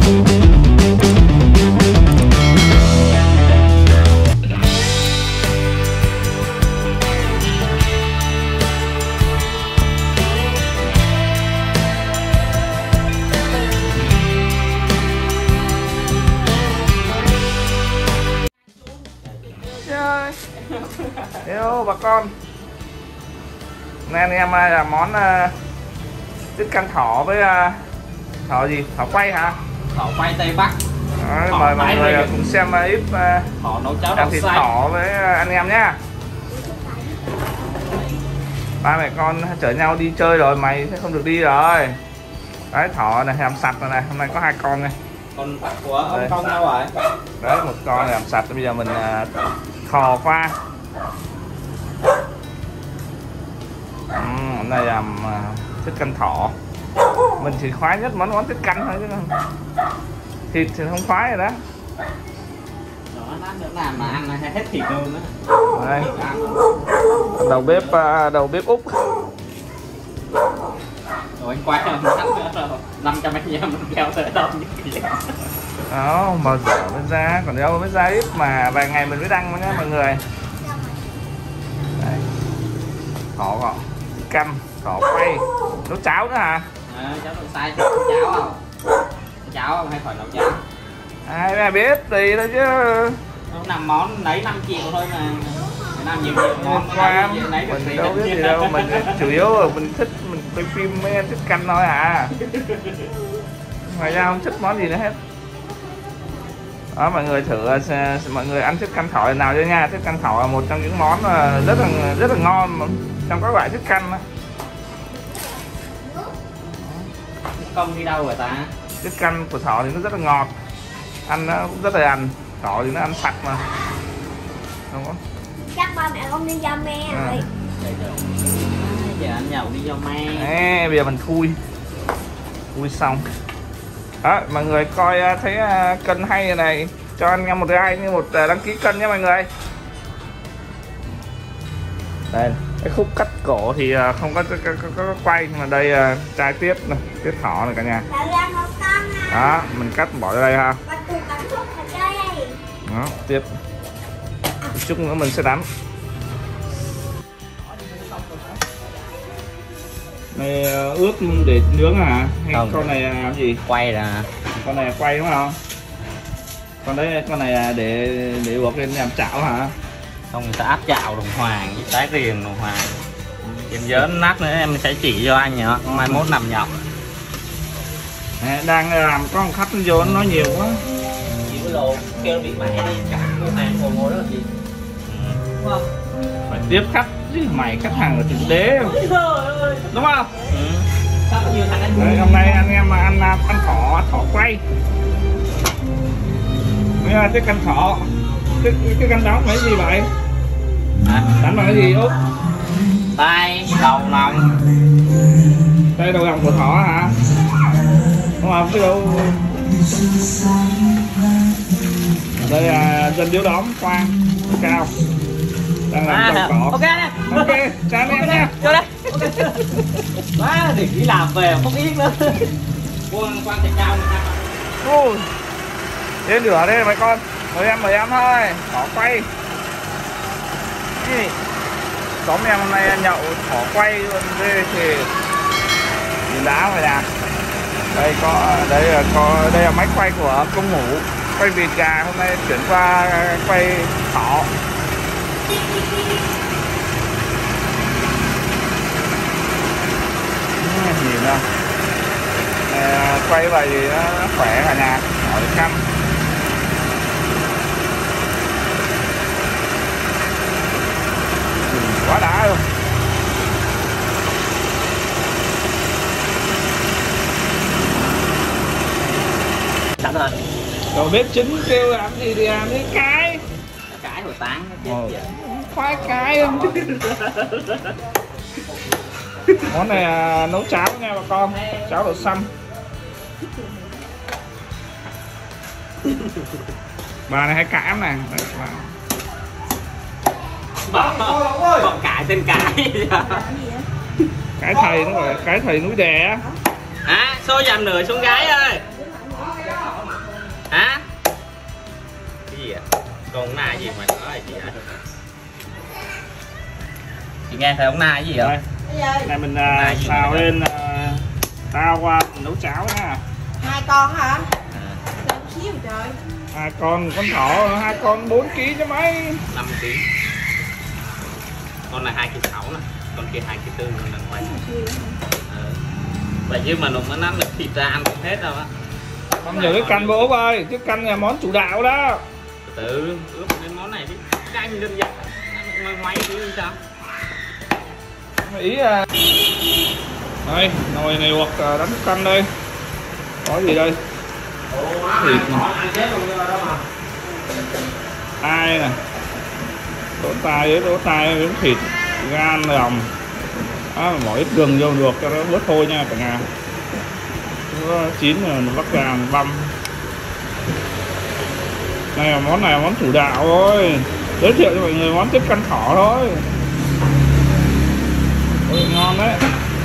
Hello bà con. Nay anh em là món tiết canh thỏ với thỏ gì? Thỏ quay hả? Thỏ quay Tây Bắc. Đấy, mời mọi người cùng xem ít thỏ nấu cháo làm thịt thỏ với anh em nhá. Ba mẹ con chở nhau đi chơi rồi, mày sẽ không được đi rồi. Đấy, thỏ này làm sạch rồi này, hôm nay có 2 con này. Con của ông Công đâu rồi? Đấy, 1 con làm sạch, bây giờ mình khò qua. Hôm nay làm tiết canh thỏ. Mình chỉ khoái nhất món tiết canh thôi chứ không. Thịt thì không khoái rồi đó. Lát nữa làm mà ăn hết thịt luôn đó. Đây. Đầu bếp Úc. Rồi anh quay rồi, 500 anh em mình kéo tới đâu như vậy. Đó, mà dở mới ra, còn đâu mới ra ít mà vài ngày mình mới đăng nhá mọi người. Đấy. Thỏ canh, thỏ quay, nấu cháo nữa hả? Cháo đậu xay, cháo không? Cháo không hay phải nấu cháo? Ai mà biết gì thôi chứ. Nó làm món lấy 5 triệu thôi mà. Làm nhiều món mình đâu biết gì đâu, mình chủ yếu là mình thích mình quay phim mới thích canh thôi à. Ngoài ra không thích món gì nữa hết. Đó, mọi người thử, mọi người ăn tiết canh thỏ nào cho nha. Tiết canh thỏ là một trong những món rất là ngon trong các loại tiết canh đó. Công đi đâu rồi ta? Tiết canh của thỏ thì nó rất là ngọt, ăn nó cũng rất là ăn. Thỏ thì nó ăn sạch mà, không có. Chắc ba mẹ con đi do me rồi. Giờ anh nhậu đi do me. Bây giờ mình thui xong. Đó, mọi người coi thấy kênh hay này, cho anh em một like như một đăng ký kênh nhé mọi người. Đây, cái khúc cắt cổ thì không có quay, mà đây trai tiết này, tiết thỏ này cả nhà. Đó, mình cắt bỏ ra đây ha. Đó, tiếp. Chút nữa mình sẽ đánh. Này ướp để nướng hả? Hay không, con này làm gì? Quay là con này quay đúng không? Con này để luộc lên làm chảo hả? không, người ta áp chảo đồng hoàng với trái riềng đồng hoàng. Em nhớ nát nữa em sẽ chỉ cho anh nhá, mai mốt nằm nhậu. Đang làm có một khách vô nó nói nhiều quá. Chỉ có lồ kêu bị mẹ đi cả cô hàng ngồi đó là gì? Đúng không? Phải tiếp khách chứ, mày khách hàng là thượng đế đúng không? Đấy, hôm nay anh em mà ăn thỏ quay. Cái canh thỏ, cái canh đó mấy gì vậy? Đánh bằng cái gì Út? Tay đầu lòng. Đây đầu lòng của thỏ hả? Đúng không? Cái đâu đây là dân điếu đóm khoan cao đang làm trồng cỏ. Ok nè, ok chào anh em nha. vô đây. Quá thì đi làm về không biết nữa. Quan thịt cao Ui, đến lửa đây mấy con, mời em thôi. Thỏ quay xóm em hôm nay nhậu thỏ quay luôn, ghê thì nhìn đá vậy nè. Đây là máy quay của công ngủ, quay vịt gà, hôm nay chuyển qua quay thỏ. Nhìn không? Quay vậy thì nó khỏe cả nhà, hỏi canh. Quá đã luôn. sẵn rồi. Rồi bếp chính kêu làm gì thì làm đi cái hồi tán khoái cái không. Món này nấu cháo nha bà con, cháo đậu xăm. Bà này hay cám này. Bọn cải tên cải. Cái thầy nó gọi là cái thầy núi đè á. Xôi dầm nửa xuống gái ơi. chị nghe thấy ông Nai cái gì không? Đây. Này mình xào lên tao qua nấu cháo nha. 2 con hả? Lớn xíu trời. 2 con thỏ, 2 con 4 kg chứ mấy. 5 kg. Con này 2,6 kg nè, con kia 2,4 kg lần quay. Vậy chứ mà nó nắm được thịt ra ăn không hết đâu á. Không nhớ cái canh bố ơi, chứ canh là món chủ đạo đó. Từ ướp cái món này đi, canh đơn giản, ăn ngoay chứ sao? Ý đây, nồi này hoặc đánh canh đây. Có gì đây? Thịt nè. Tai nè. Đổ tai với thịt, gan lòng. Đó, bỏ ít gừng vô được cho nó bớt thôi nha cả nhà. Nó chín rồi nó bắt ra băm. Này là món chủ đạo thôi. Giới thiệu cho mọi người món tiết canh thỏ thôi. Ôi, ngon đấy.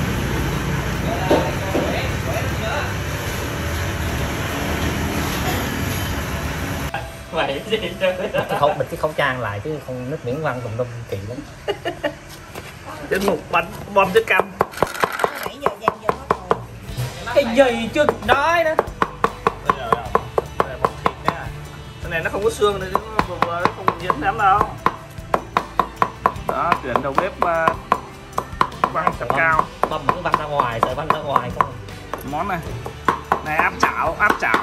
Vậy gì cái khẩu trang lại chứ không nước miếng văng tùm lum kỳ lắm. Đến một bom tiết canh. Nãy giờ dàn vô hết rồi. Cái gì chứ nói đó. Cái này nó không có xương nên nó không dính lắm đâu. Đó, chuyển đầu bếp văng sập cao. Băm cứ văng ra ngoài, sợi văng ra ngoài không. Món này. Này áp chảo.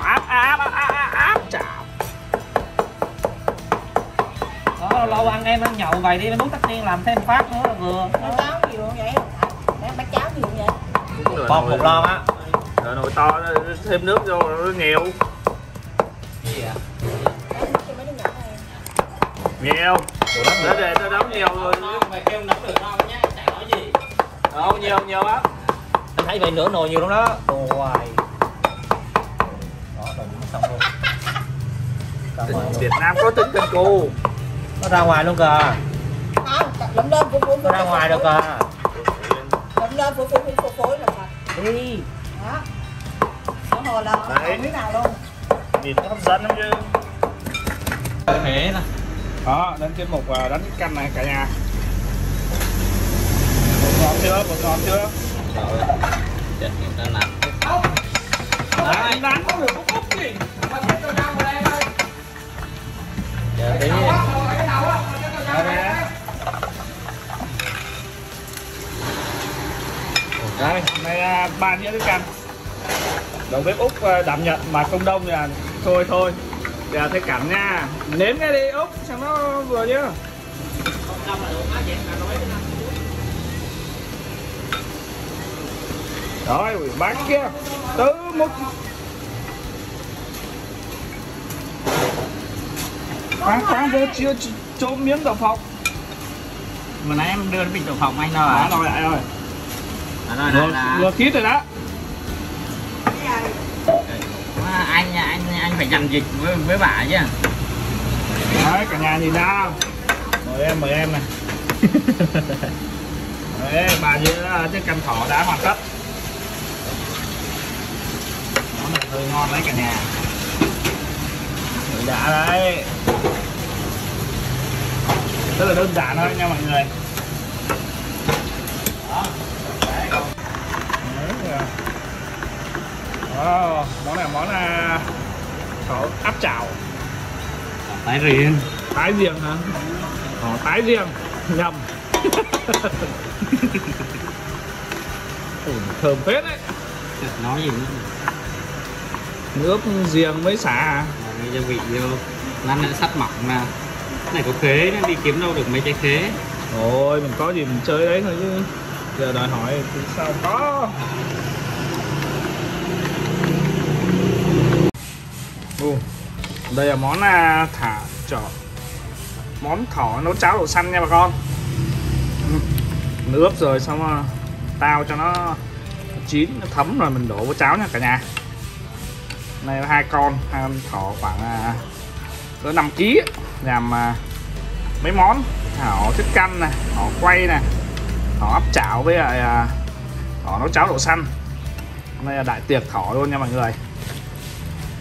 Đó, lâu ăn em ăn nhậu vậy đi, muốn tắt tiên làm thêm phát nữa là vừa. Nó cháo nhiều vậy không? Bác cháo nhiều vậy? Bột một lon á. Rồi nồi to thêm nước vô nó nhiều. Gì vậy? Cho mấy đứa nhỏ này. Nhiều. Để nó đóng nhiều rồi. mày kêu nấu được ngon nhá, chả nói gì. Không, nhiều lắm. Anh thấy vậy nửa nồi nhiều lắm đó. Đồ hoài. Đó, rồi xong luôn. Ra ngoài luôn. Việt Nam có tính canh cù. Nó ra ngoài luôn kìa. Không, lụm lên phụ Nó ra ngoài được kìa. lụm lên phụ phối là sạch. Đi. Đó. Nó hồ là Đấy. miếng nào luôn. Nhìn nó hấp dẫn lắm chứ. Thế nè. Đó, đến tiết mục đánh cái canh này cả nhà. Bột ngọt chưa? Rồi. Chết người ta nằm. Đấy, đánh có được có phút gì. Giờ tí. Đây, này 3 đĩa cái canh. Đầu bếp Úc đảm nhận mà không đông thì là thôi. Giờ thấy cảnh nha. Nếm cái đi Úc xem nó vừa chứ. Rồi, bác kia. Tứ múc. Khoan vô chưa trộm miếng đậu phộng. Mà nãy em đưa bình đậu phộng anh đâu à? Rồi lại rồi. Rồi. Vừa khít rồi đó. Anh phải dặn dịch với bà chứ. Đấy, cả nhà nhìn ra. Mời em này. Đấy, bà với cái canh thỏ đã hoàn tất. Món này hơi ngon đấy cả nhà. Đã đấy. Rất là đơn giản thôi nha mọi người. Đó, món này món thỏ áp chảo. Tái riêng. Tái riêng hả? Tái riêng. Nhầm. Thơm phết đấy. Nói gì nữa. Nước riêng với xả à? Gia vị vô. Lăn lại sắt mỏng mà. Cái này có khế, nó đi kiếm đâu được mấy trái khế. Ôi, mình có gì mình chơi đấy thôi chứ. Giờ đòi hỏi thì sao có. Đây là món món thỏ nấu cháo đậu xanh nha bà con. Nước ướp rồi xong tao cho nó chín, nó thấm rồi mình đổ vào cháo nha cả nhà. Này là 2 con thỏ khoảng cỡ 5 kg, làm mấy món thỏ tiết canh này, thỏ quay này, thỏ áp chảo với lại thỏ nấu cháo đậu xanh. Đây là đại tiệc thỏ luôn nha mọi người.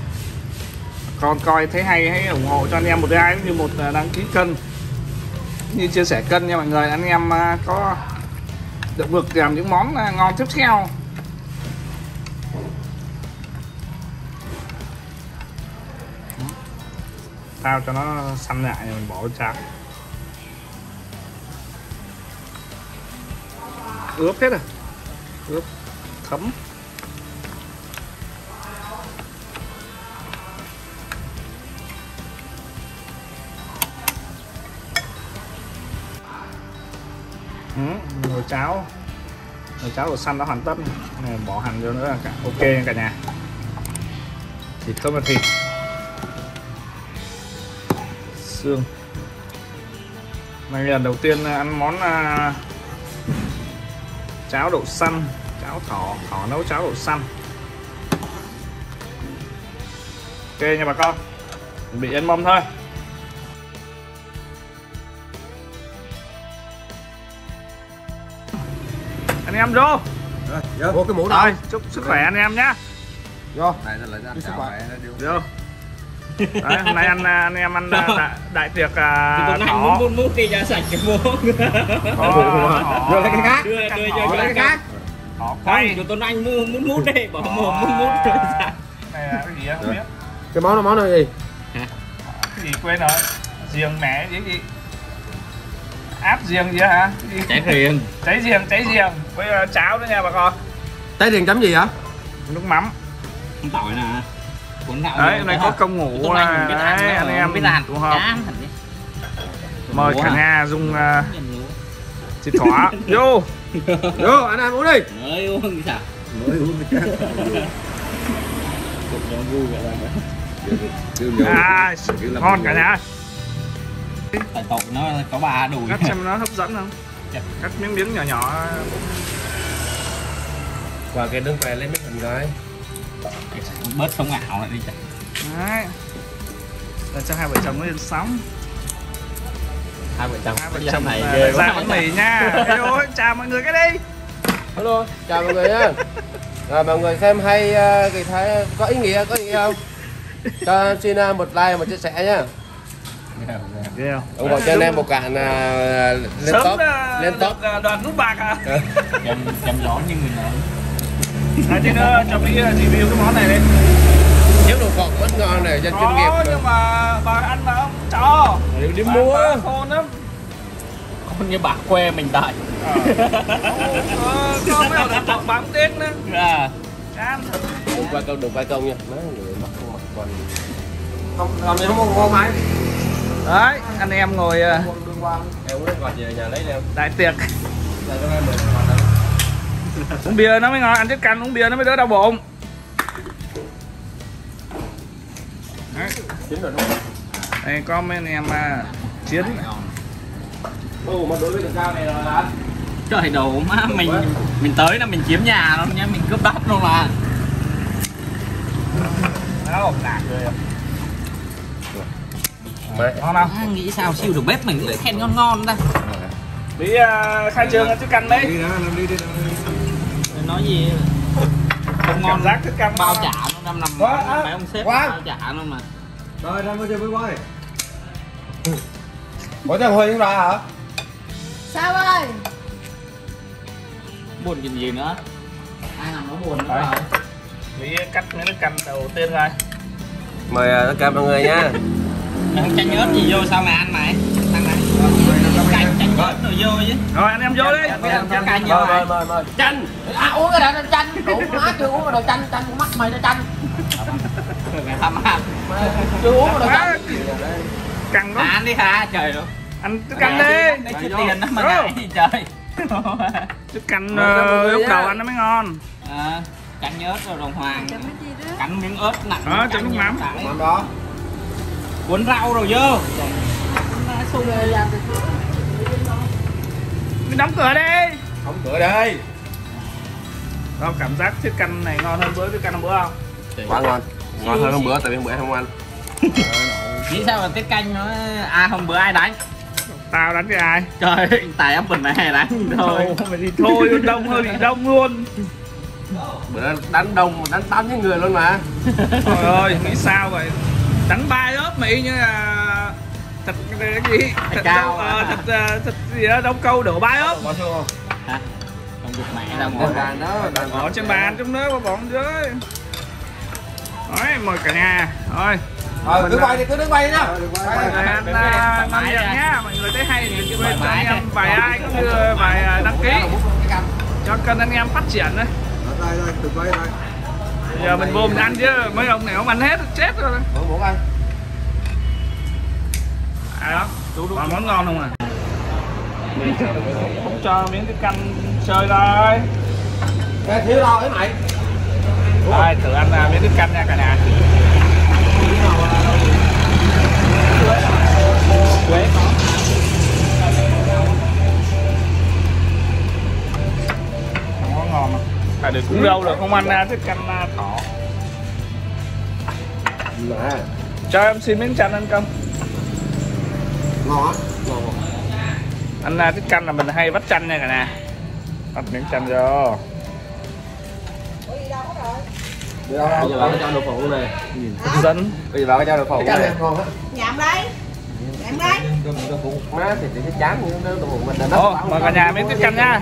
Con coi thấy hay hãy ủng hộ cho anh em một like cũng như một đăng ký kênh như chia sẻ cân nha mọi người, anh em có động lực làm những món ngon tiếp theo. Sao cho nó săn lại rồi mình bỏ vào chảo. Ướp hết rồi, ướp thấm. Nồi cháo đậu xanh đã hoàn tất này, bỏ hành vô nữa là ok cả nhà. Thịt không là thịt, xương. Này lần đầu tiên ăn món cháo đậu xanh, cháo thỏ nấu cháo đậu xanh. Ok nha bà con, bị ăn mâm thôi. Anh em vô. Vô cái mũ rồi, chúc sức khỏe anh em nhé. Vô. Sức khỏe. Vô. Đấy, hôm nay anh em ăn đại tiệc thỏ. Muốn đi ra sạch cái muỗng. Đưa lấy cái khác. Đưa cho cái khác. Thỏ quay. Tụi Tuấn Anh muốn mút đi, bỏ mồm muốn mút rồi sao? Này là cái gì không biết. Cái món này gì? Cái gì quên rồi. Riềng mẹ gì? Áp riềng gì hả? Cháy riềng. Cháy riềng. Với cháo nữa nha bà con. Cháy riềng chấm gì hả? Nước mắm. Không tỏi nè. Đấy, hôm nay có công ngủ đấy, anh em biết làm tụ họp. Mời cả nhà dùng thịt thỏ. Vô. Vô, anh em uống đi. Mới uống thì sao? Mới uống thì ngon cả nhà. Tại tội nó có bà đùi. Cắt xem nó hấp dẫn không? Cắt miếng nhỏ. Qua cái đứng về lấy mấy hình rồi. Bớt sống ảo lại đi chạy. Đấy. Để cho hai vợ chồng nó lên sóng. Hai vợ chồng này ghê ra bánh mì nha. Hello, chào mọi người cái đi. Hello, chào mọi người nhá. Rồi mọi người xem hay thì thấy có ý nghĩa không? Cho xin một like, một chia sẻ nhá. ủng hộ cho anh em một cạn lên top, lên top. Đoàn nút bạc à? Chăm gió như người nào. Chứ nữa cho Mỹ review cái món này đi. Nếu đồ ngọt rất ngon này, dân chuyên nghiệp. Nhưng mà bà ăn mà không cho. Đi mua. Khôn lắm. Khôn như bà que mình tại. Có mấy ông đặt bà không tiếc nữa. Chán. Đừng quay công nha. Mấy người mặc còn không làm gì không ngon mãi. Đấy, anh em ngồi em uống ngọt về nhà lấy leo. đại tiệc. Uống bia nó mới ngon, ăn tiết canh uống bia nó mới đỡ đau bụng. Đấy. Chín rồi đúng không? Đây có mấy anh em chiến. Mà đối với đường cao này là Trời đồ má mình tới là mình chiếm nhà luôn nha, mình cướp đất luôn mà. Nó nạt rồi. Ngon không? Nghĩ sao siêu được bếp mình lại khen ngon ta. Đi khai trương tiết canh đấy. Đi. Nói gì không ngon rác tiết canh bao trả luôn, nằm mấy ông sếp bao trả luôn mà. Rồi đang có chơi với quay. Có thằng Huy không ra hả? Sao ơi? Buồn chuyện gì nữa? Ai làm nó buồn nữa rồi. Rồi. Mỹ cắt miếng nước canh đầu tiên rồi. Mời tất cả mọi người nha. Mày không chanh ớt gì vô sao mày ăn mày? Thằng này chanh ớt rồi vô chứ. Rồi anh em vô đi. Cho canh vô mày. Chanh. Uống cái đó chanh. Đủ má chưa uống cái đồ chanh con mắt mày nó chanh. Mày tham ăn. Chưa uống cái đồ chanh. Căng đó. Ăn đi hả? Trời ơi. Ăn tiết canh đi. Lấy chút tiền đó mà ngại gì trời. Tiết canh lúc đầu ăn nó mới ngon. Canh ớt rồi đồng hoàng. Cắn miếng ớt nặng. Chấm nước mắm. Mắm đó. Cuốn rau rồi vô. Mình đóng cửa đi. Đóng cửa đây. Đâu cảm giác tiết canh này ngon hơn bữa tiết canh hôm bữa không? Quá ngon. Ngon hơn hôm bữa tại vì hôm bữa không ăn. Nghĩ sao là tiết canh nó hôm bữa ai đánh? Tao đánh cái ai? Trời tài ấp bình này đánh thôi. Mày thì thôi đông hơi bị đông luôn. Bữa đánh đông đánh 8 cái người luôn mà. Trời ơi nghĩ sao vậy? Đánh 3 ớt Mỹ như là thịt cái gì? Thịt cao. Thịt gì đó, đông câu đổ bãi không? Hả? Không được mẹ đâu Con ngồi. gà nó Ở trên bàn trong đó bọn dưới. Đấy, mời cả nhà. Thôi. cứ quay đi, cứ đứng quay đi nhá. Ăn nhá, mọi người thấy hay thì quên cho anh em vài ai cũng như vài đăng ký cho kênh anh em phát triển đấy. Đây, từ quay đây. Giờ mình vô mình ăn chứ mấy ông này không ăn hết chết rồi. Muỗng ăn. Đó, còn món ngon không à? Không cho miếng cái canh sơi thôi. Nghe thiếu đâu ấy mày. Thôi thử ăn miếng cái canh nha cả nhà. Quế có. Món ngon mà. Phải được cũng đâu được không ăn thức canh thỏ. Mà Cho em xin miếng chanh ăn không? ngon á. Ngon. Ăn thức canh là mình hay vắt chanh nha cả nhà. Vắt miếng chanh vô. Bây giờ vào cái cho đậu phụ này. Dẫn. Bây giờ vào cái cho đậu phụ này. Ngon á. Nhậm đây. Nhậm đây. Đậu phụ má thì cái chán như nó đậu phụ mình là Ồ, mời cả nhà miếng thức canh nha.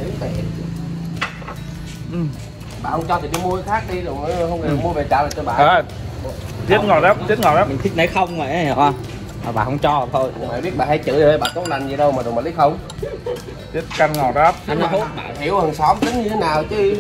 Bà không cho thì đi mua cái khác đi rồi không thì mua về trả lại cho bà. Chết ngọt lắm, chết ngọt lắm. Mình thích lấy không mà hiểu không? Mà bà không cho thôi. Mày biết bà hay chửi rồi, bà có lành gì đâu mà đừng mà lấy không. Chết canh ngọt lắm. Anh nó hút bà Hiểu hàng xóm tính như thế nào chứ.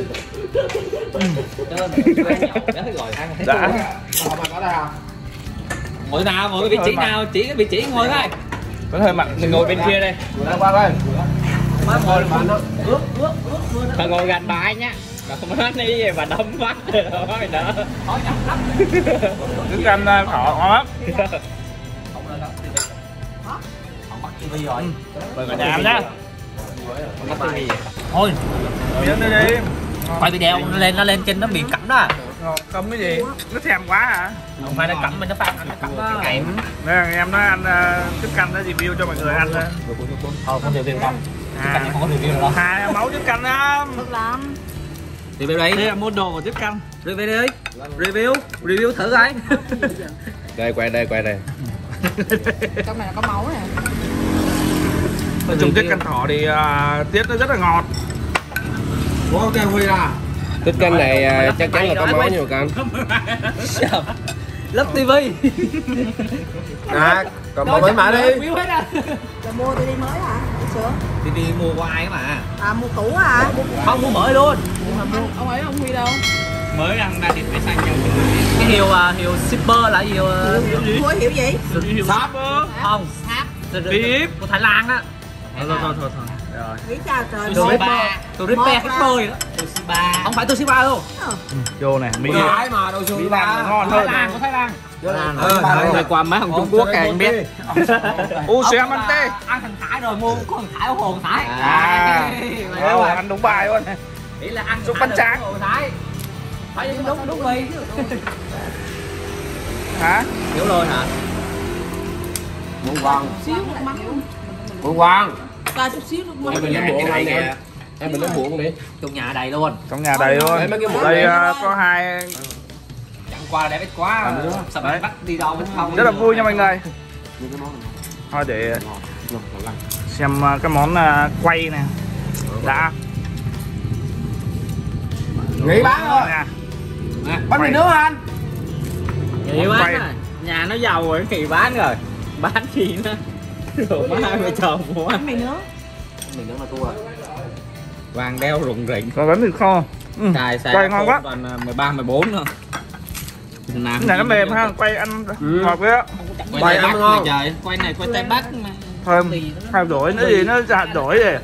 Đã. Mà có đây không? ngồi nào, ngồi cái vị trí nào, chỉ cái vị trí ngồi thôi. Có hơi mặn. Mình ngồi bên kia đây. Qua coi. Má ngồi Bà nó bà ngồi gần bà anh nhá. Bà không nói đi bà đâm mắt rồi đó. Khó nhầm lắm. Thức canh thỏ ngon lắm. Không bắt tivi rồi. Mời cả nhà ăn nhá. Bắt tivi. Thôi, Miếng đi đi. quay video nó lên trên nó bị cắm đó. Cấm cái gì? Nó thèm quá hả? Không phải nó cắm mình nó phan nó cắm đó. Đây em nói ăn thức canh nó review cho mọi người ăn thôi. Thôi không review không. Thức canh không có review được đâu. Hai mẫu thức canh đó. Làm. Review đây. Đây là mua đồ của thức canh. Review đi. Review thử coi. đây quay đây. Trong này là có máu nè. Nói chung thức canh thỏ thì tiết nó rất là ngọt. Có cái Huy à. Thức canh này chắc chắn là có máu nhiều canh. Lắp tivi. À, còn một mã đi. Rồi mua tivi mới hả? Sửa. Tivi mua của ai mà. À mua cũ hả? Không mua mới luôn. Ông ấy ông Huy đâu? Mới ăn ra thịt phải xanh nhau. Cái hiệu shipper là hiệu Mua hiểu gì? shop không shop Bíp của Thái Lan á. Thôi. Rồi. Nghĩ sao trời. Tôi repair cái phơi đó. Không phải Toshiba đâu. Vô này, Mỹ Cái mà đâu Mỹ Lan là ngon hơn. Của Thái Lan. Thôi Qua mấy thằng Trung Quốc anh biết. Xem ăn tê. Ăn thằng Thái rồi mua có thằng Thái hồn Thái. Ăn đúng bài luôn. Ý là ăn Xúc bánh tráng. hồn Thái. Phải đúng đi. Hả? Hiểu rồi hả? Muốn quăng. Xíu nước mắm. Muốn quăng. Ra chút xíu nước mắm. Em mình lấy muỗng anh em. Em mình lấy muỗng đi. Trong nhà đầy luôn. Trong nhà đầy luôn. Đây có hai. Chẳng qua đẹp quá. Sao bạn bắt đi đâu vẫn không. Rất là vui nha mọi người. Thôi để xem cái món quay nè. Đã. Nghỉ bán thôi. Bánh mì nướng anh. Nghỉ bán rồi. Nhà nó giàu rồi, nghỉ bán rồi. Bán gì nữa. Rồi má hai vợ chồng mua. Bánh mì nướng. Mình nướng mà thua. Vàng đeo rụng rỉnh. Còn bánh thịt kho. Quay ngon quá. Còn 13, 14 nữa. Cái này nó mềm ha, quay ăn ngọt với á. Quay ăn ngon. Trời, quay này quay Tây Bắc mà. Thơm, thay đổi nó gì nó hạt đổi gì.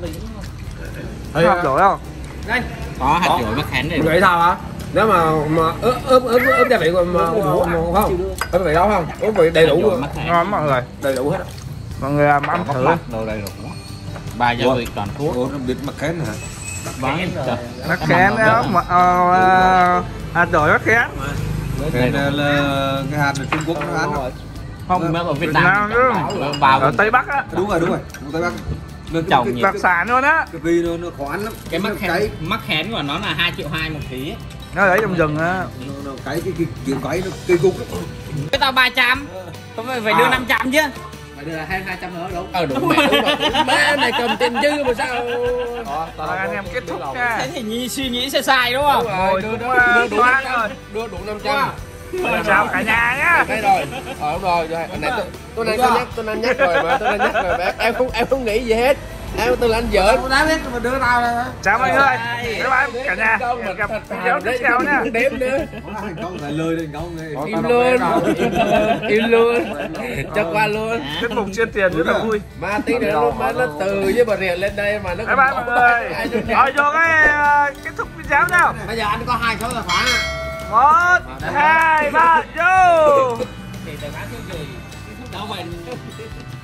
Hạt đổi không? Đây. Có hạt đổi mắc khén này. Vậy sao hả? Nếu mà ướp gia vị mà không? Ướp vị đó không? Ướp vị đầy đủ luôn. Ngon mọi người. Đầy đủ hết. Mọi người ăn thử. Đồ đầy đủ. Ba gia vị toàn thuốc. Ủa, nó biết mắc khén hả? Bán trời. Mắc khén đó, hạt đổi mắc khén. Cái là cái hạt ở Trung Quốc nó ăn rồi. Không, ở Việt Nam chứ. Vào Ở Tây Bắc á. Đúng rồi. Tây Bắc. nước trồng nhiều. Đặc sản luôn á. Cái vi nó khó ăn lắm. Cái mắc khén của nó là 2,2 triệu một ký. Nó ở trong rừng á. Cái kiểu cái nó cây cục. Cái tao 300. Không phải đưa 500 chứ. đưa là 200 nữa đúng. Đúng mẹ, đúng rồi. Má này cầm tiền dư mà sao? Rồi anh em kết thúc nha. Thế thì suy nghĩ sai sai đúng không? Ngồi đưa cũng đủ toán rồi. đưa đủ 500. Rồi chào cả nhà nhá. Đây rồi. Đúng rồi. Anh này tôi đang nhắc rồi mà, tôi đang nhắc rồi mà. Em không nghĩ gì hết. Tôi là anh giỡn. Tôi đã biết mà đưa tao ra. Chào mọi người. Bye bye cả nhà. Hẹn gặp video tiếp theo nha. Đếm nữa. thành công phải lơi thành công này. Im luôn. Cho qua luôn. Tiết mục chia tiền rất là vui. Mà tí nữa nó từ với bà Rịa lên đây mà nó Bye bye mọi người. Rồi vô cái kết thúc video nào. Bây giờ anh có 2 số tài khoản. 1, 2, 3, vô. Thì tài khoản cái gì? Đâu mình